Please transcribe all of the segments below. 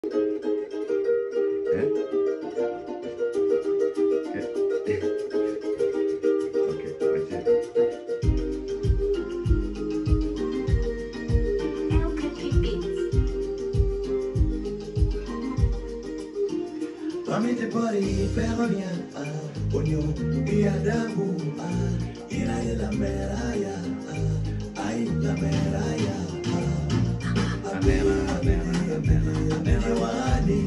Eh? Okay, watch it. Mami te pori pero bien, coño, y adabu, ira de la meraya, ay la meraya, Anena, Anena wani,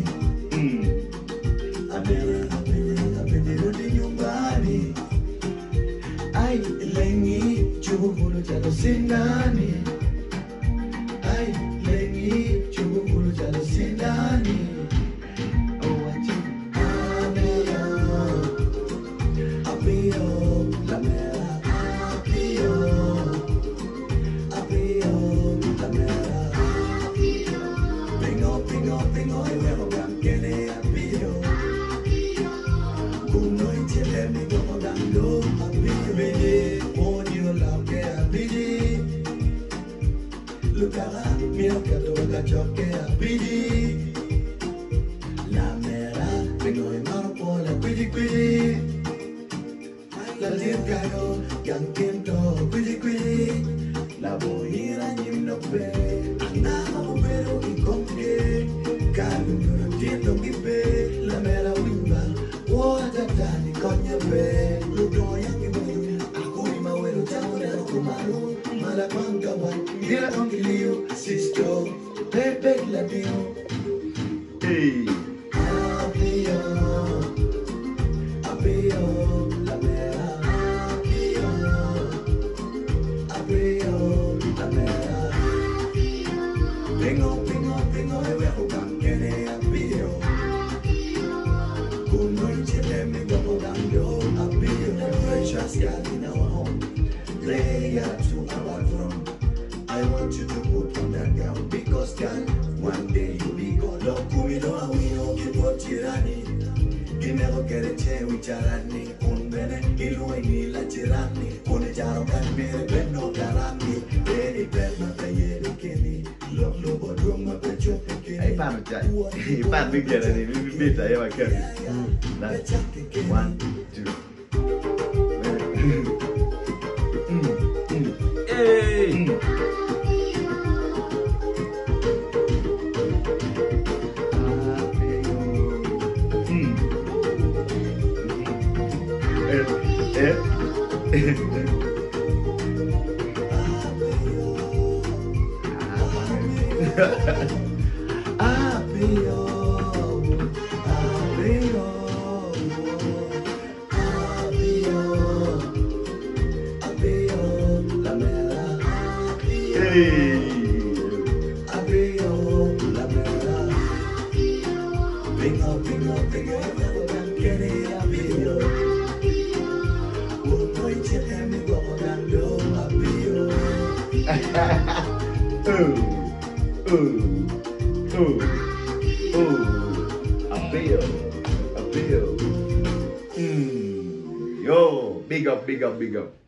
Anena rudi nyumbani, ay lengi chubukulu chalo sindani, ay lengi chubukulu chalo sindani. Apio, la mera, Apio, la mera. Pingo, y luego ganquene Apio. Uno y chile, mi como dando Apio, bidi, odio la que Apidi. Lucala, mira que tu cachoque Apidi. La mera, pingo y marpo, la quidi. La tircayo, ganquento, quidi. La bohira no pe, andamos pero y con que, calum no tiendo mi pe, la mera wimba, water ni coña pe, ludo ya que me, akuri mawelo chamorero kumaro, mala kwanga wan, mira onkilio, sisto, pepe la dio. Hey. Apio, la mera. Apio, la mera. Pingo, y veo ganquene Apio. Uno y chile, mi como dando Apio. The precious girl in our home, lay her to our throne. I want you to put on that gown, because girl, one day you'll be gone. Look, we know we know keep what tirani. Never get a chair with Charani, un bene, iluini la tirani, un jaro canmere, benno carani, e benno tagliere che ni, lo bodrum per ciò che Hey, Pano, Pan big get any bit I ever can. That's 1, 2. Hey! Apio, la mera. Hey! Apio, la mera. Pingo, ganquene Apio. Uno y chile, mi como dando Apio. Apio. Yo, big up.